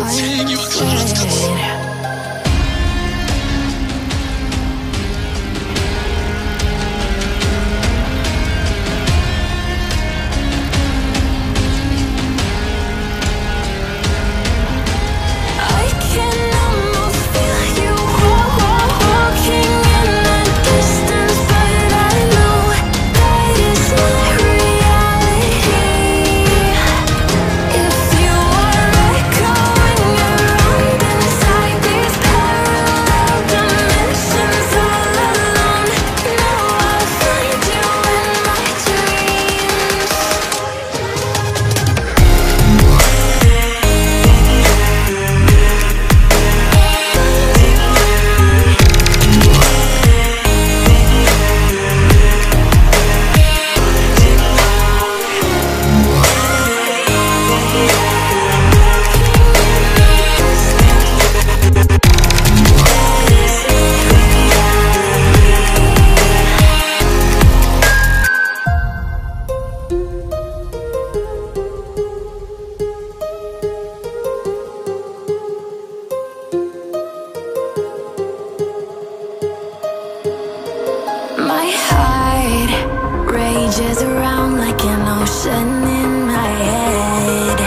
My heart rages around like an ocean in my head.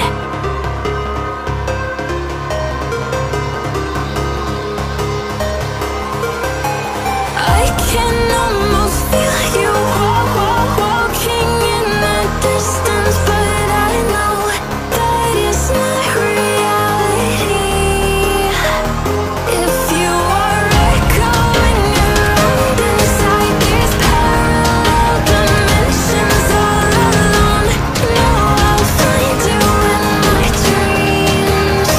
I can almost feel you walking in the distance, but I know that it's not reality. If you are echoing around inside these parallel dimensions all alone, know I'll find you in my dreams.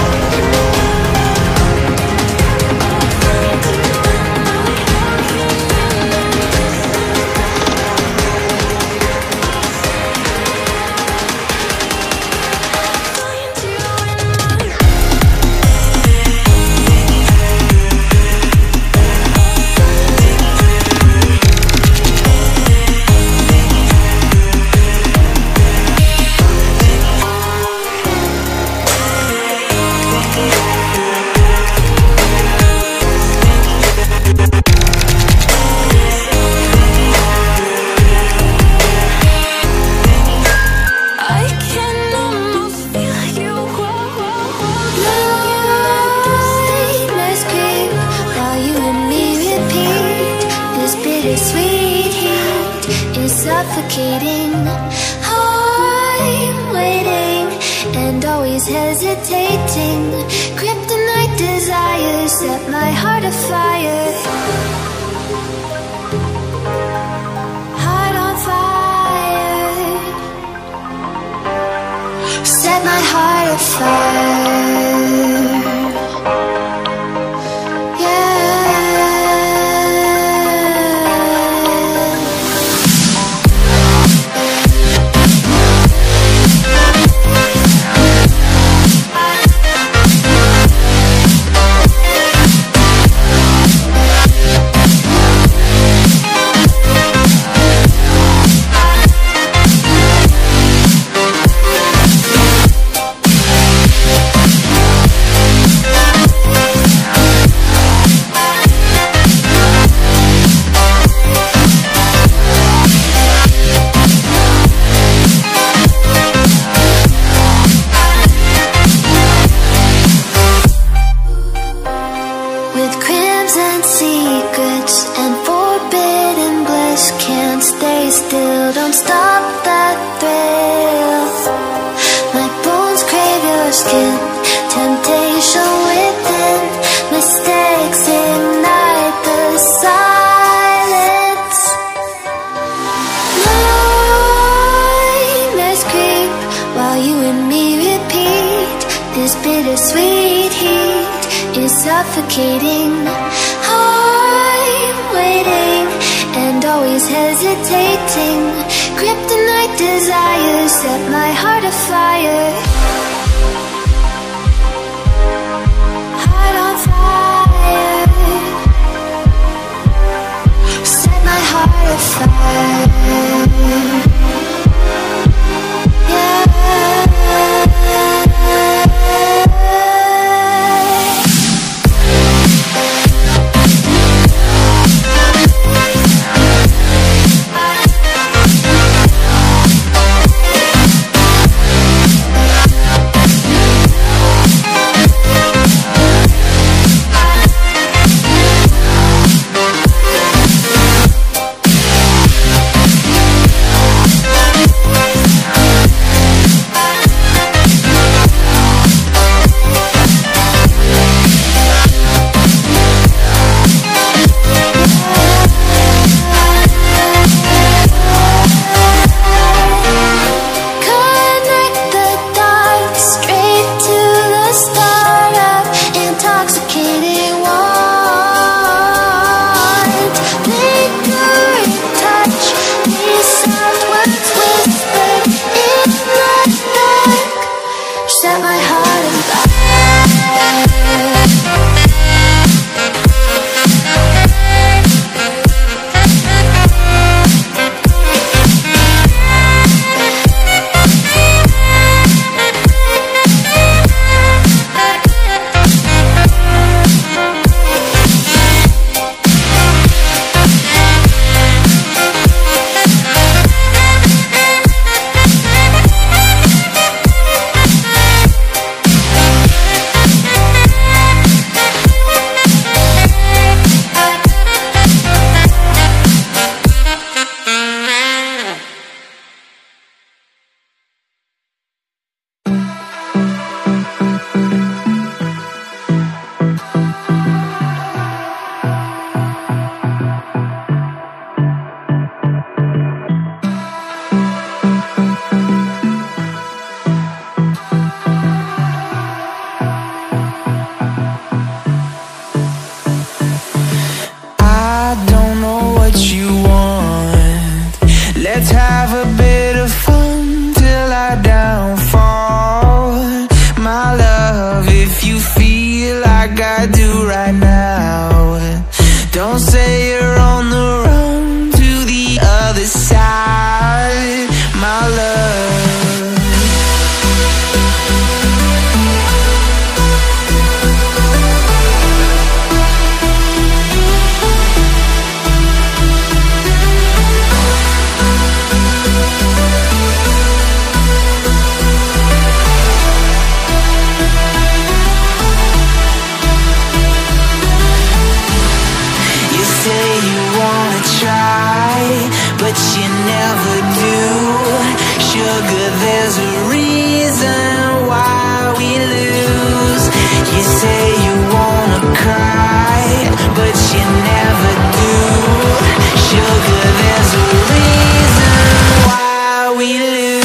I can almost feel you Let's creep while you and me repeat. This bittersweet heat is suffocating. I'm waiting and always hesitating. Kryptonite desires set my heart afire. Heart on fire. Set my heart afire. With crimson secrets and forbidden bliss, can't stay still, don't stop that thrill. My bones crave your skin, temptation within, mistakes ignite the silence. Nightmares creep while you and me repeat. This bittersweet heat is suffocating. I'm waiting and always hesitating. Kryptonite desires set my heart afire. Heart on fire. Set my heart afire. Yeah. love if you feel like I do right now. Don't say you're on the run to the other side, my love. But you never do. Sugar, there's a reason why we lose. You say you wanna cry, but you never do. Sugar, there's a reason why we lose.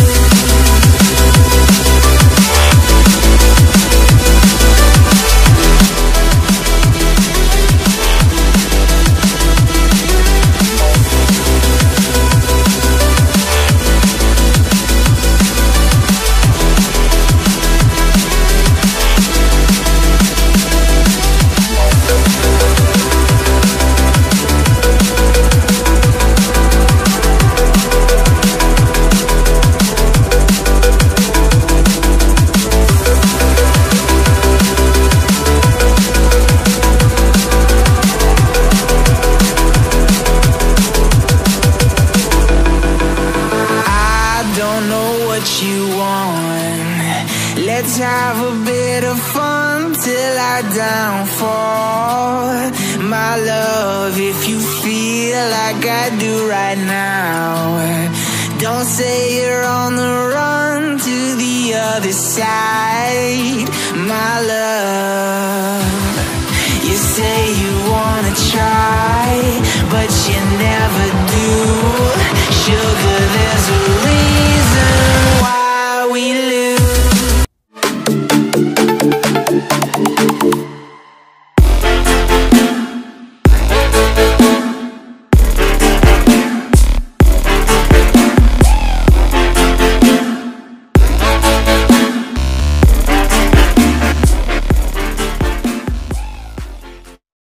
Let's have a bit of fun till I downfall, my love, if you feel like I do right now. Don't say you're on the run to the other side, my love. You say you wanna try, but you never do. Sugar, there's a reason why we lose.